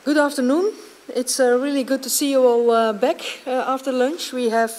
Good afternoon. It's really good to see you all back after lunch. We have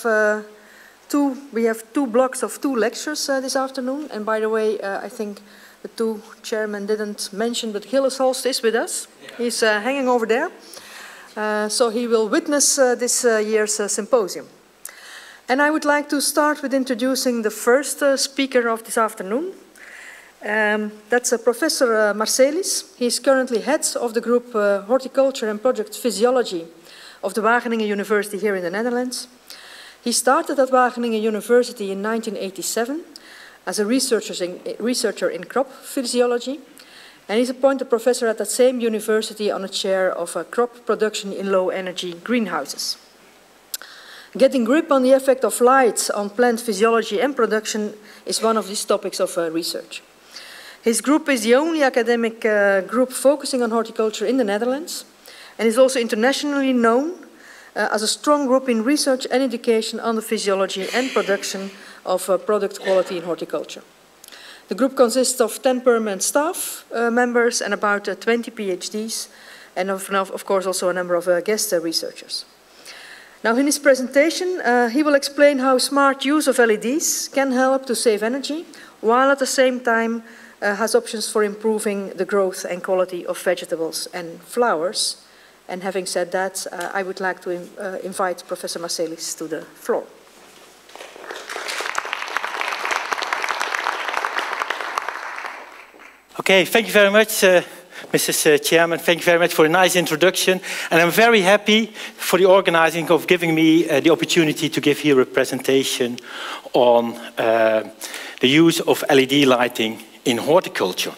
two blocks of two lectures this afternoon. And by the way, I think the two chairmen didn't mention, but Gilles Holst is with us. Yeah. He's hanging over there. So he will witness this year's symposium. And I would like to start with introducing the first speaker of this afternoon. That's Professor Marcelis. He is currently head of the group Horticulture and Project Physiology of the Wageningen University here in the Netherlands. He started at Wageningen University in 1987 as a researcher in crop physiology, and he's appointed professor at that same university on a chair of crop production in low-energy greenhouses. Getting grip on the effect of light on plant physiology and production is one of these topics of research. His group is the only academic group focusing on horticulture in the Netherlands, and is also internationally known as a strong group in research and education on the physiology and production of product quality in horticulture. The group consists of 10 permanent staff members and about 20 PhDs, and of course also a number of guest researchers. Now in his presentation, he will explain how smart use of LEDs can help to save energy, while at the same time has options for improving the growth and quality of vegetables and flowers. And having said that, I would like to invite Professor Marcelis to the floor. Okay, thank you very much, Mrs. Chairman. Thank you very much for a nice introduction. And I'm very happy for the organizing of giving me the opportunity to give here a presentation on the use of LED lighting in horticulture.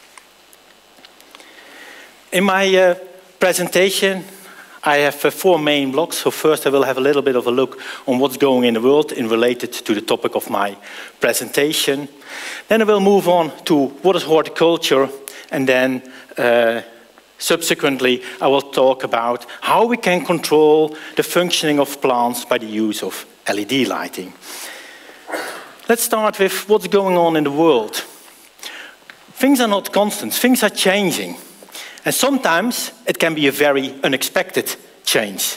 In my presentation, I have 4 main blocks. So first I will have a little bit of a look on what's going in the world in related to the topic of my presentation. Then I will move on to what is horticulture, and then subsequently I will talk about how we can control the functioning of plants by the use of LED lighting. Let's start with what's going on in the world. Things are not constant, things are changing. And sometimes it can be a very unexpected change.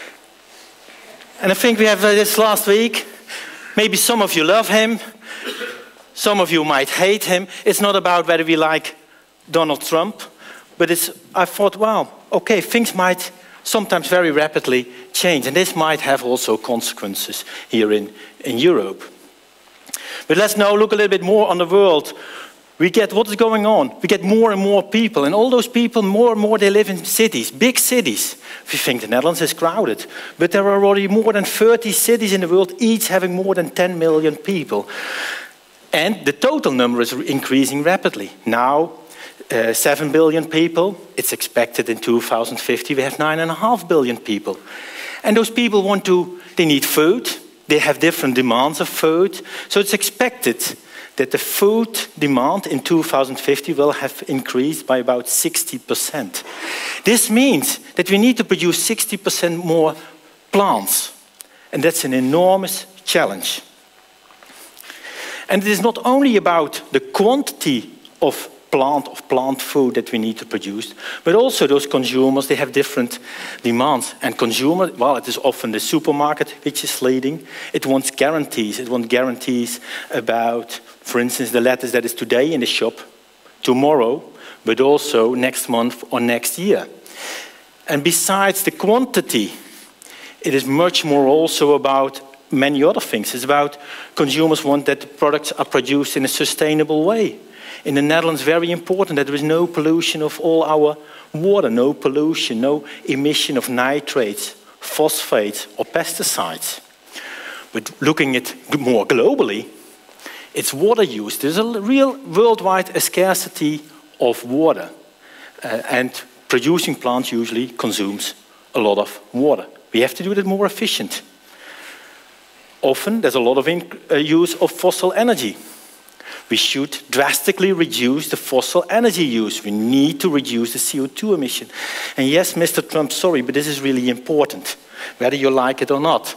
And I think we have this last week. Maybe some of you love him, some of you might hate him. It's not about whether we like Donald Trump, but I thought, wow, okay, things might sometimes very rapidly change, and this might have also consequences here in Europe. But let's now look a little bit more on the world. We get what is going on. We get more and more people, and all those people, more and more, they live in cities, big cities. We think the Netherlands is crowded, but there are already more than 30 cities in the world, each having more than 10 million people. And the total number is increasing rapidly. Now, 7 billion people. It's expected in 2050 we have 9.5 billion people. And those people they need food. They have different demands of food. So it's expected that the food demand in 2050 will have increased by about 60%. This means that we need to produce 60% more plants. And that's an enormous challenge. And it is not only about the quantity of plant food that we need to produce, but also those consumers, they have different demands. And consumer, well, it is often the supermarket which is leading. It wants guarantees. It wants guarantees about, for instance, the lettuce that is today in the shop, tomorrow, but also next month or next year. And besides the quantity, it is much more also about many other things. It's about consumers want that the products are produced in a sustainable way. In the Netherlands, very important that there is no pollution of all our water, no pollution, no emission of nitrates, phosphates or pesticides. But looking at it more globally, it's water use. There's a real worldwide scarcity of water. And producing plants usually consumes a lot of water. We have to do that more efficient. Often there's a lot of use of fossil energy. We should drastically reduce the fossil energy use. We need to reduce the CO2 emission. And yes, Mr. Trump, sorry, but this is really important, whether you like it or not.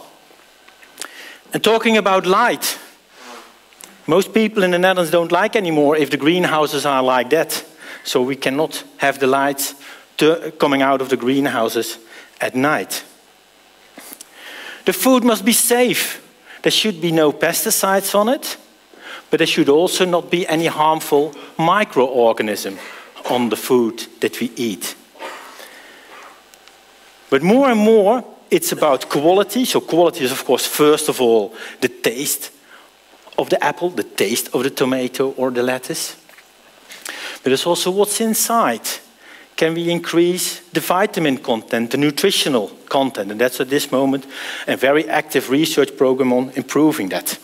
And talking about light, most people in the Netherlands don't like anymore if the greenhouses are like that. So we cannot have the lights coming out of the greenhouses at night. The food must be safe. There should be no pesticides on it, but there should also not be any harmful microorganism on the food that we eat. But more and more, it's about quality. So quality is, of course, first of all, the taste of the apple, the taste of the tomato or the lettuce. But it's also what's inside. Can we increase the vitamin content, the nutritional content? And that's at this moment a very active research program on improving that.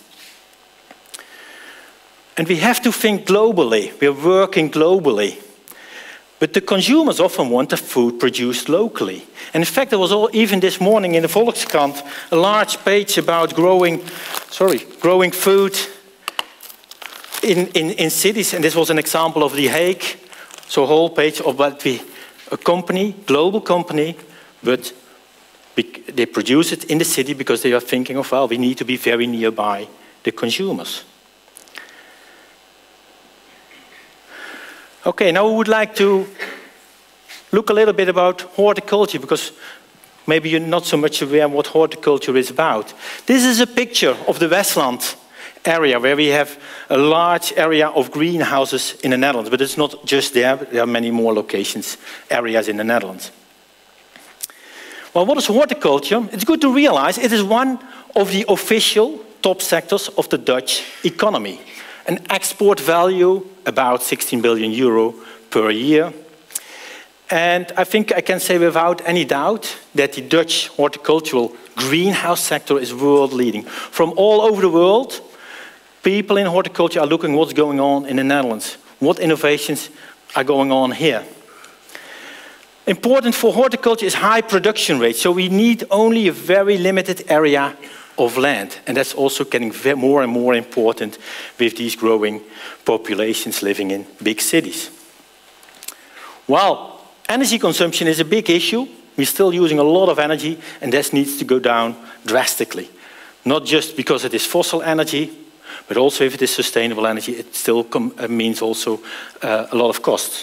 And we have to think globally. We are working globally. But the consumers often want the food produced locally. And in fact, there was even this morning in the Volkskrant a large page about growing food in cities. And this was an example of The Hague. So a whole page of what a company, global company, but they produce it in the city because they are thinking of, well, we need to be very nearby the consumers. Okay, now we would like to look a little bit about horticulture, because maybe you're not so much aware what horticulture is about. This is a picture of the Westland area where we have a large area of greenhouses in the Netherlands, but it's not just there. There are many more locations, areas in the Netherlands. Well, what is horticulture? It's good to realize it is one of the official top sectors of the Dutch economy. An export value about 16 billion euro per year. And I think I can say without any doubt that the Dutch horticultural greenhouse sector is world leading. From all over the world, people in horticulture are looking what's going on in the Netherlands. What innovations are going on here. Important for horticulture is high production rate. So we need only a very limited area of land. And that's also getting more and more important with these growing populations living in big cities. Well, energy consumption is a big issue. We're still using a lot of energy, and this needs to go down drastically. Not just because it is fossil energy, but also if it is sustainable energy, it still means also a lot of costs.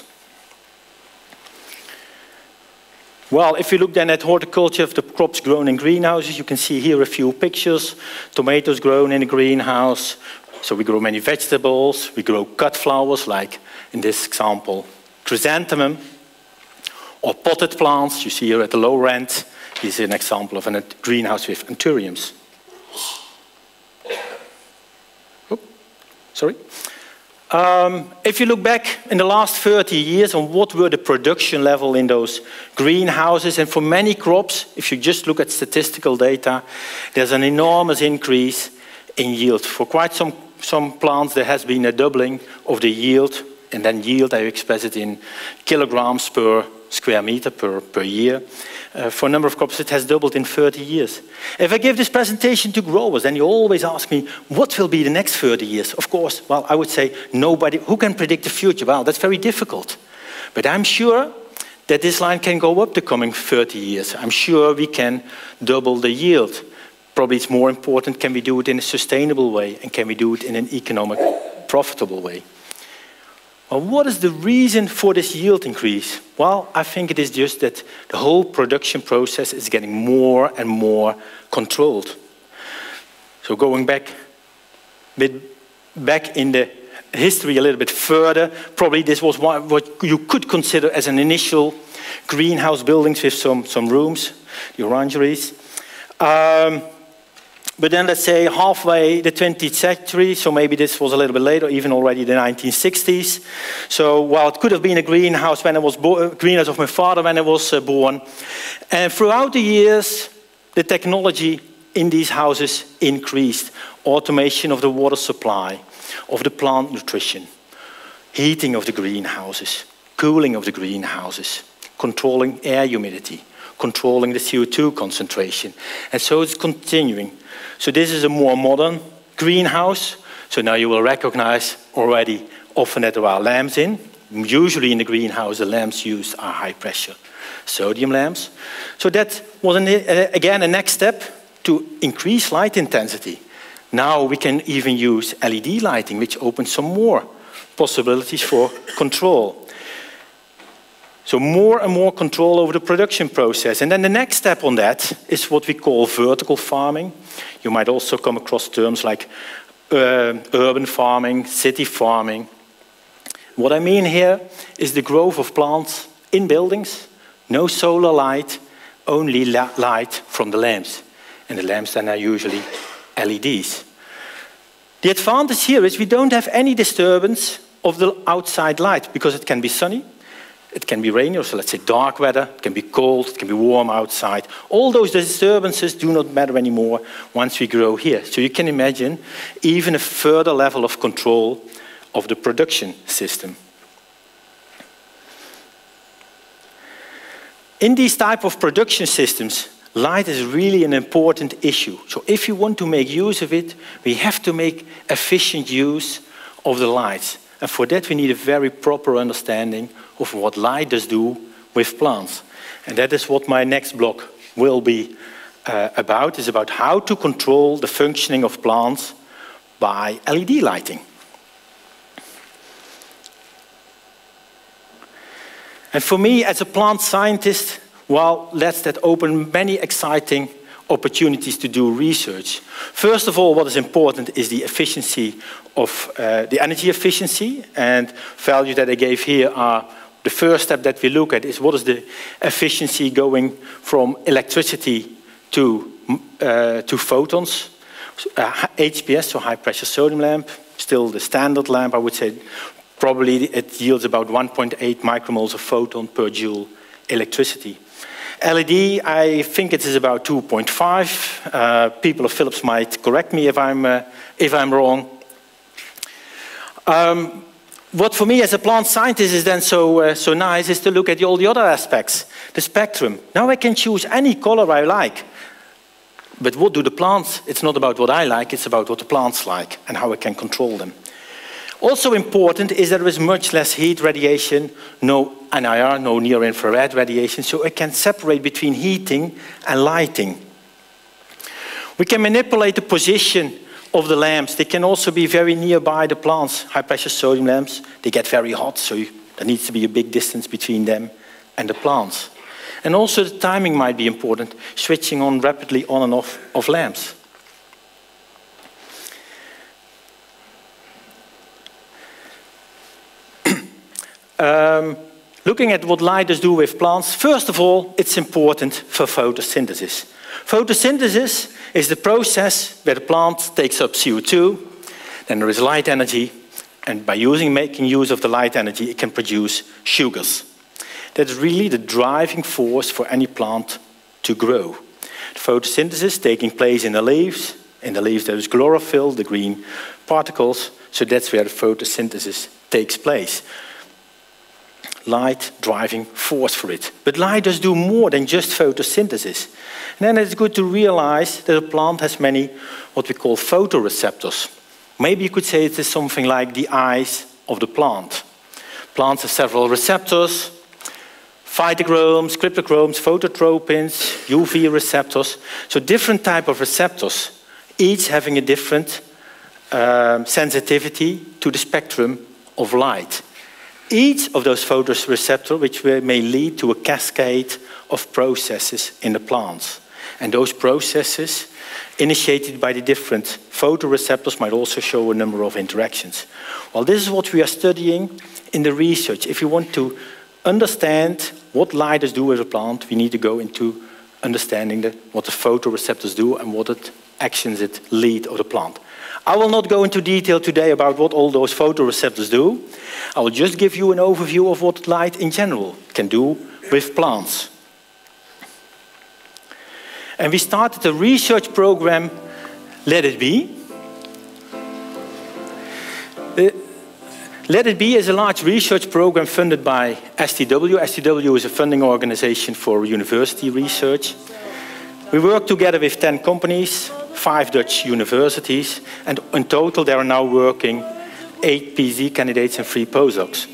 Well, if you look then at horticulture of the crops grown in greenhouses, you can see here a few pictures. Tomatoes grown in a greenhouse. So we grow many vegetables. We grow cut flowers, like in this example, chrysanthemum. Or potted plants, you see here at the lower end. This is an example of a greenhouse with anthuriums. Oh, sorry. If you look back in the last 30 years on what were the production level in those greenhouses, and for many crops, if you just look at statistical data, there's an enormous increase in yield. For quite some plants, there has been a doubling of the yield, and then yield, I express it in kilograms per square meter per year. For a number of crops, it has doubled in 30 years. If I give this presentation to growers, then you always ask me, what will be the next 30 years? Of course, well, I would say nobody. Who can predict the future? Well, that's very difficult. But I'm sure that this line can go up the coming 30 years. I'm sure we can double the yield. Probably it's more important, can we do it in a sustainable way? And can we do it in an economic, profitable way? Well, what is the reason for this yield increase? Well, I think it is just that the whole production process is getting more and more controlled. So going back in the history a little bit further, probably this was what you could consider as an initial greenhouse buildings with some rooms, the orangeries. But then let's say halfway the 20th century, so maybe this was a little bit later, even already the 1960s. So while it could have been a greenhouse when I was born, greenhouse of my father when I was born. And throughout the years, the technology in these houses increased. Automation of the water supply, of the plant nutrition, heating of the greenhouses, cooling of the greenhouses, controlling air humidity, controlling the CO2 concentration. And so it's continuing. So this is a more modern greenhouse. So now you will recognize already often that there are lamps in. Usually in the greenhouse, the lamps used are high pressure sodium lamps. So that was, again, a next step to increase light intensity. Now we can even use LED lighting, which opens some more possibilities for control. So more and more control over the production process. And then the next step on that is what we call vertical farming. You might also come across terms like urban farming, city farming. What I mean here is the growth of plants in buildings, no solar light, only light from the lamps. And the lamps then are usually LEDs. The advantage here is we don't have any disturbance of the outside light because it can be sunny, it can be rainy, or so let's say dark weather, it can be cold, it can be warm outside. All those disturbances do not matter anymore once we grow here. So you can imagine even a further level of control of the production system. In these type of production systems, light is really an important issue. So if you want to make use of it, we have to make efficient use of the lights. And for that, we need a very proper understanding of what light does do with plants. And that is what my next block will be about, is about how to control the functioning of plants by LED lighting. And for me, as a plant scientist, well, that open many exciting opportunities to do research. First of all, what is important is the efficiency of the energy efficiency, and values that I gave here are the first step that we look at is what is the efficiency going from electricity to photons. HPS, so high pressure sodium lamp, still the standard lamp, I would say probably it yields about 1.8 micromoles of photon per joule electricity. LED, I think it is about 2.5. People of Philips might correct me if I'm wrong. What for me as a plant scientist is then so nice is to look at all the other aspects, the spectrum. Now I can choose any color I like. But what do the plants? It's not about what I like, it's about what the plants like and how I can control them. Also important is that there is much less heat radiation, no NIR, no near-infrared radiation, so it can separate between heating and lighting. We can manipulate the position of the lamps. They can also be very nearby the plants. High-pressure sodium lamps, they get very hot, so there needs to be a big distance between them and the plants. And also the timing might be important, switching on rapidly on and off of lamps. Looking at what light does do with plants, first of all, it's important for photosynthesis. Photosynthesis is the process where the plant takes up CO2, then there is light energy, and by making use of the light energy, it can produce sugars. That's really the driving force for any plant to grow. The photosynthesis taking place in the leaves. In the leaves there is chlorophyll, the green particles, so that's where the photosynthesis takes place. Light driving force for it. But light does do more than just photosynthesis. And then it's good to realize that a plant has many what we call photoreceptors. Maybe you could say it is something like the eyes of the plant. Plants have several receptors, phytochromes, cryptochromes, phototropins, UV receptors. So different type of receptors, each having a different sensitivity to the spectrum of light. Each of those photoreceptors, which may lead to a cascade of processes in the plants. And those processes, initiated by the different photoreceptors, might also show a number of interactions. Well, this is what we are studying in the research. If you want to understand what light does do with a plant, we need to go into understanding what the photoreceptors do and what actions it lead of the plant. I will not go into detail today about what all those photoreceptors do. I will just give you an overview of what light in general can do with plants. And we started a research program, Let It Be. Let It Be is a large research program funded by STW. STW is a funding organization for university research. We work together with 10 companies, 5 Dutch universities, and in total there are now working 8 PhD candidates and 3 postdocs.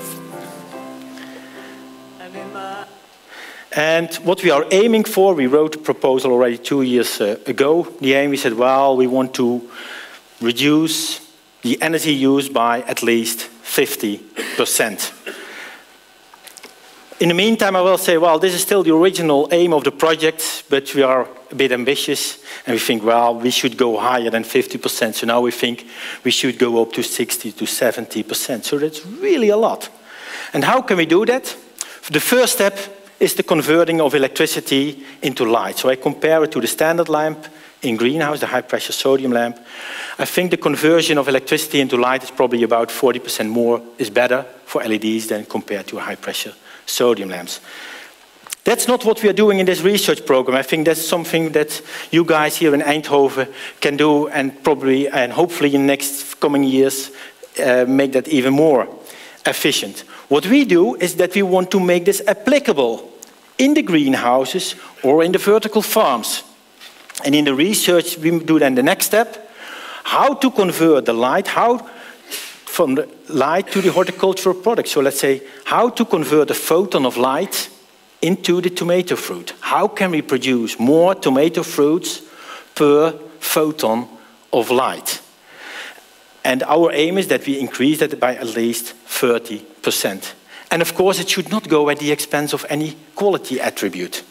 And what we are aiming for, we wrote a proposal already 2 years ago. The aim, we said, well, we want to reduce the energy used by at least 50%. In the meantime, I will say, well, this is still the original aim of the project, but we are a bit ambitious, and we think, well, we should go higher than 50%. So now we think we should go up to 60 to 70%. So that's really a lot. And how can we do that? The first step is the converting of electricity into light. So I compare it to the standard lamp in greenhouse, the high-pressure sodium lamp. I think the conversion of electricity into light is probably about 40% more, is better for LEDs than compared to high-pressure sodium lamps. That's not what we are doing in this research program. I think that's something that you guys here in Eindhoven can do, and probably and hopefully in the next coming years make that even more efficient. What we do is that we want to make this applicable in the greenhouses or in the vertical farms. And in the research, we do then the next step, how to convert the light, from the light to the horticultural product. So let's say, how to convert a photon of light into the tomato fruit. How can we produce more tomato fruits per photon of light? And our aim is that we increase that by at least 30%. And of course, it should not go at the expense of any quality attribute.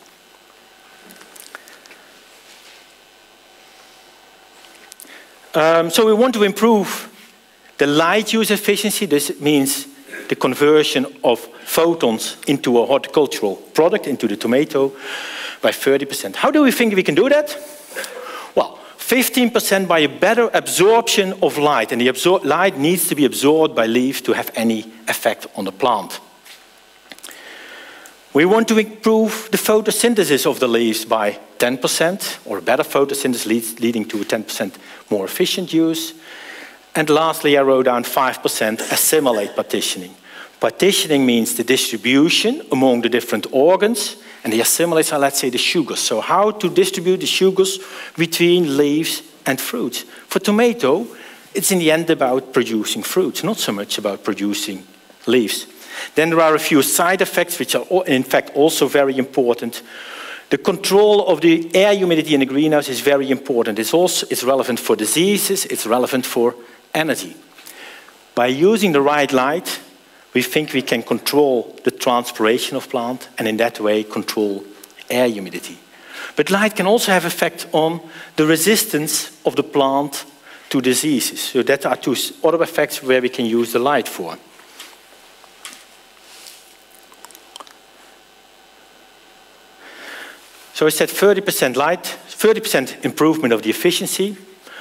So we want to improve the light use efficiency. This means the conversion of photons into a horticultural product, into the tomato, by 30%. How do we think we can do that? Well, 15% by a better absorption of light. And the light needs to be absorbed by leaves to have any effect on the plant. We want to improve the photosynthesis of the leaves by 10%, or better photosynthesis leading to a 10% more efficient use. And lastly, I wrote down 5% assimilate partitioning. Partitioning means the distribution among the different organs, and the assimilates are, let's say, the sugars. So how to distribute the sugars between leaves and fruits. For tomato, it's in the end about producing fruits, not so much about producing leaves. Then there are a few side effects which are in fact also very important. The control of the air humidity in the greenhouse is very important. It's relevant for diseases, it's relevant for energy. By using the right light, we think we can control the transpiration of plant and in that way control air humidity. But light can also have effect on the resistance of the plant to diseases. So that are two other effects where we can use the light for. So I said 30% light, 30% improvement of the efficiency,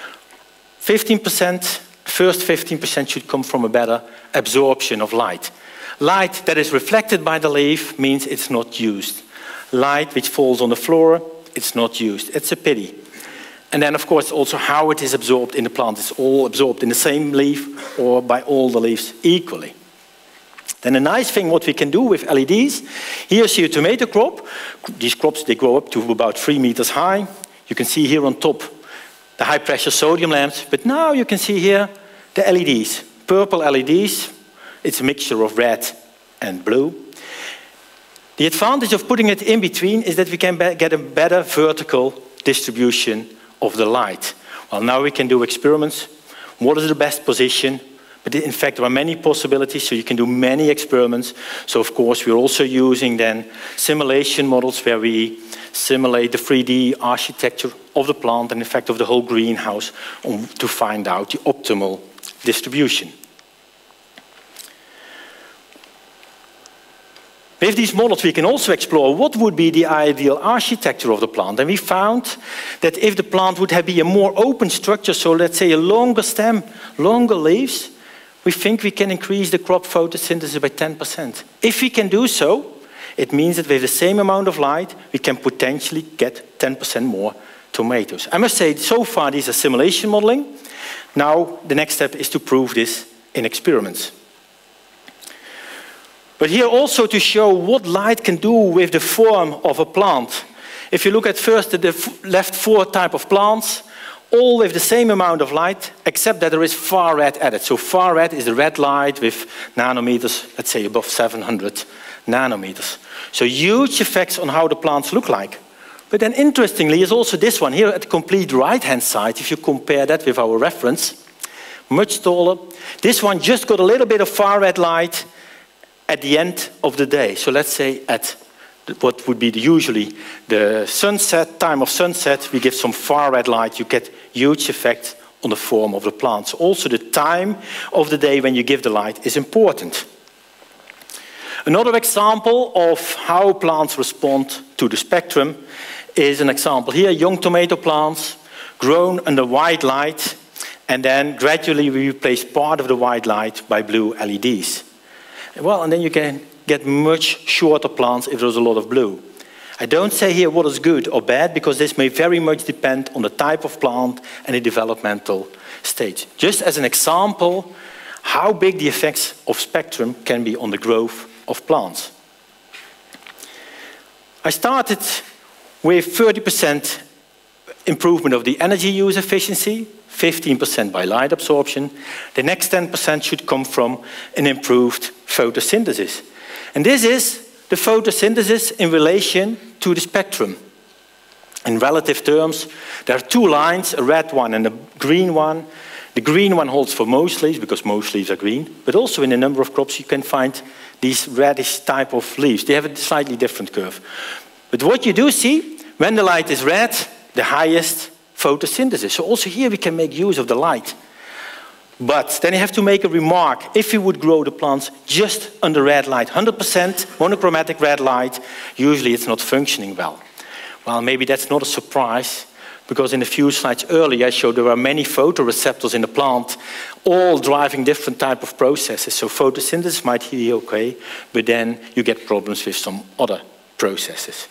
15%, first 15% should come from a better absorption of light. Light that is reflected by the leaf means it's not used. Light which falls on the floor, it's not used. It's a pity. And then of course also how it is absorbed in the plant. It's all absorbed in the same leaf or by all the leaves equally. Then a nice thing what we can do with LEDs, here you see a tomato crop. These crops, they grow up to about 3 meters high. You can see here on top the high pressure sodium lamps, but now you can see here the LEDs, purple LEDs. It's a mixture of red and blue. The advantage of putting it in between is that we can get a better vertical distribution of the light. Well, now we can do experiments. What is the best position? But in fact, there are many possibilities, so you can do many experiments. So of course, we're also using then simulation models where we simulate the 3D architecture of the plant and in fact of the whole greenhouse to find out the optimal distribution. With these models, we can also explore what would be the ideal architecture of the plant. And we found that if the plant would be a more open structure, so let's say a longer stem, longer leaves, we think we can increase the crop photosynthesis by 10%. If we can do so, it means that with the same amount of light, we can potentially get 10% more tomatoes. I must say, so far, these are simulation modeling. Now, the next step is to prove this in experiments. But here also to show what light can do with the form of a plant. If you look at first the left 4 types of plants, all with the same amount of light, except that there is far red added. So far red is the red light with nanometers, let's say above 700 nanometers. So huge effects on how the plants look like. But then interestingly is also this one here at the complete right-hand side, if you compare that with our reference, much taller. This one just got a little bit of far red light, at the end of the day. So let's say at what would be usually the sunset, time of sunset, we give some far red light, you get huge effect on the form of the plants. Also the time of the day when you give the light is important. Another example of how plants respond to the spectrum is an example here, young tomato plants grown under white light, and then gradually we replace part of the white light by blue LEDs. Well, and then you can get much shorter plants if there's a lot of blue. I don't say here what is good or bad, because this may very much depend on the type of plant and the developmental stage. Just as an example, how big the effects of spectrum can be on the growth of plants. I started with 30% improvement of the energy use efficiency, 15% by light absorption. The next 10% should come from an improved photosynthesis. And this is the photosynthesis in relation to the spectrum. In relative terms, there are two lines, a red one and a green one. The green one holds for most leaves, because most leaves are green, but also in a number of crops you can find these reddish type of leaves. They have a slightly different curve. But what you do see, when the light is red, the highest photosynthesis. So also here we can make use of the light. But then you have to make a remark. If you would grow the plants just under red light, 100% monochromatic red light, usually it's not functioning well. Well, maybe that's not a surprise, because in a few slides earlier I showed there are many photoreceptors in the plant, all driving different type of processes. So photosynthesis might be okay, but then you get problems with some other processes.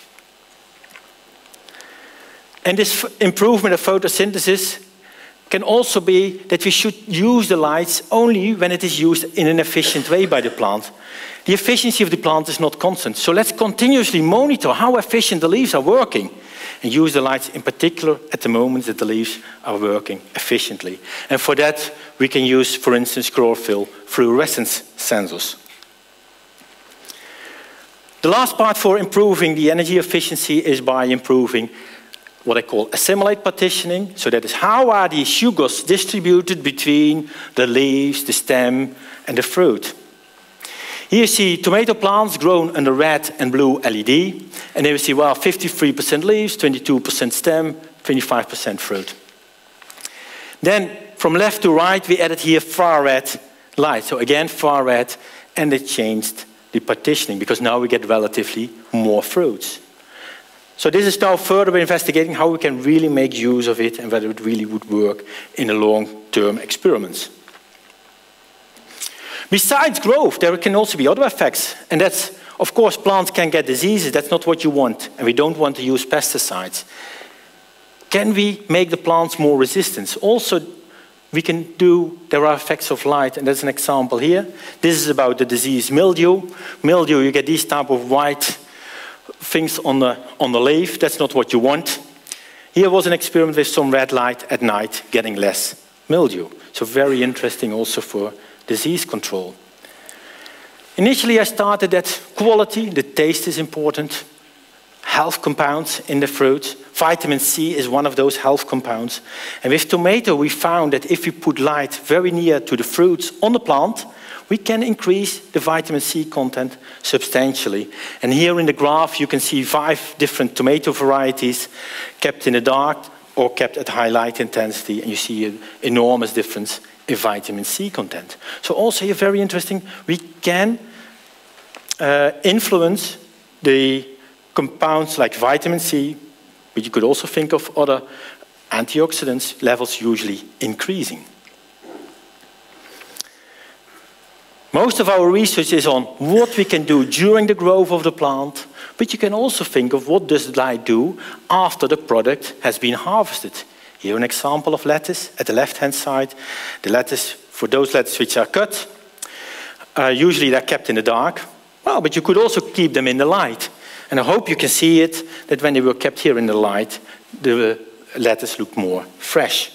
And this improvement of photosynthesis can also be that we should use the lights only when it is used in an efficient way by the plant. The efficiency of the plant is not constant, so let's continuously monitor how efficient the leaves are working and use the lights in particular at the moment that the leaves are working efficiently. And for that we can use, for instance, chlorophyll fluorescence sensors. The last part for improving the energy efficiency is by improving what I call assimilate partitioning. So that is, how are the sugars distributed between the leaves, the stem, and the fruit. Here you see tomato plants grown under red and blue LED. And there you see, well, 53% leaves, 22% stem, 25% fruit. Then from left to right, we added here far red light. So again, far red, and it changed the partitioning, because now we get relatively more fruits. So this is now further investigating how we can really make use of it and whether it really would work in the long-term experiments. Besides growth, there can also be other effects. And that's, of course, plants can get diseases. That's not what you want. And we don't want to use pesticides. Can we make the plants more resistant? Also, we can do, there are effects of light, and that's an example here. This is about the disease mildew. Mildew, you get these type of white things on the leaf. That's not what you want. Here was an experiment with some red light at night, getting less mildew. So very interesting also for disease control. Initially I started that quality, the taste is important, health compounds in the fruit. Vitamin C is one of those health compounds. And with tomato we found that if we put light very near to the fruits on the plant, we can increase the vitamin C content substantially. And here in the graph you can see 5 different tomato varieties kept in the dark or kept at high light intensity, and you see an enormous difference in vitamin C content. So also here, very interesting, we can influence the compounds like vitamin C, but you could also think of other antioxidants levels usually increasing. Most of our research is on what we can do during the growth of the plant, but you can also think of what does light do after the product has been harvested. Here an example of lettuce at the left-hand side. The lettuce, for those lettuces which are cut, usually they're kept in the dark. Well, but you could also keep them in the light. And I hope you can see it, that when they were kept here in the light, the lettuce looked more fresh.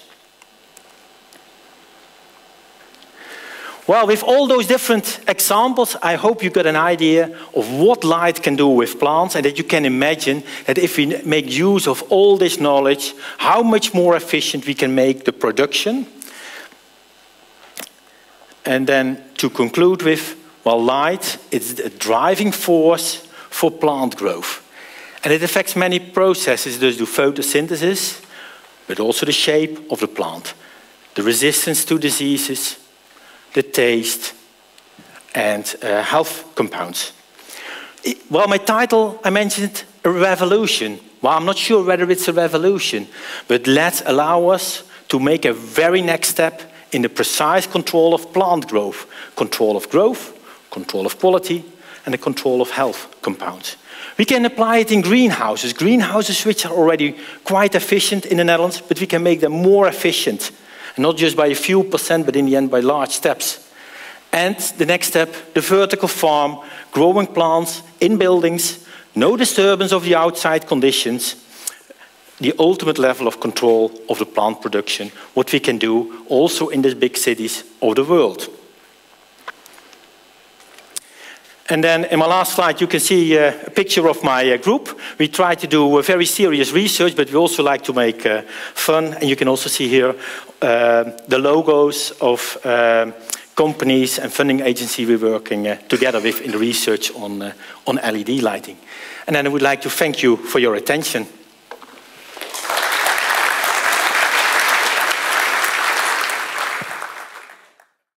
Well, with all those different examples, I hope you got an idea of what light can do with plants, and that you can imagine that if we make use of all this knowledge, how much more efficient we can make the production. And then to conclude with, Well, light is a driving force for plant growth. And it affects many processes, thus do photosynthesis, but also the shape of the plant, the resistance to diseases, the taste, and health compounds. Well, my title, I mentioned a revolution. Well, I'm not sure whether it's a revolution, but let's allow us to make a very next step in the precise control of plant growth, control of quality, and the control of health compounds. We can apply it in greenhouses which are already quite efficient in the Netherlands, but we can make them more efficient, and not just by a few percent, but in the end by large steps. And the next step, the vertical farm, growing plants in buildings, no disturbance of the outside conditions, the ultimate level of control of the plant production, what we can do also in the big cities of the world. And then in my last slide, you can see a picture of my group. We try to do very serious research, but we also like to make fun. And you can also see here the logos of companies and funding agencies we're working together with in the research on LED lighting. And then I would like to thank you for your attention.